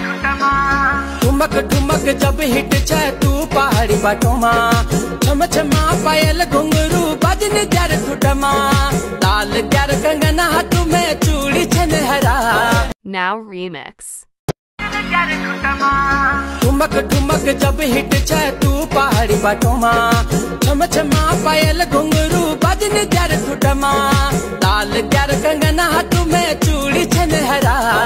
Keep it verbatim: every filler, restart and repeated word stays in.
ठुमक ठुमक जब हिट छे तू पहाड़ी बाटोमा, छम छमा पायल घुंघरू बजन त्यार ठुटमा, लाल त्यार कंगना तुम्हें चूड़ी छनहरा। Now remix. ठुमक ठुमक जब हिट छे तू पहाड़ी बाटोमा, छम छमा पायल घुंघरू बजन त्यार ठुटमा, लाल त्यार कंगना तुम्हें चूड़ी छनहरा।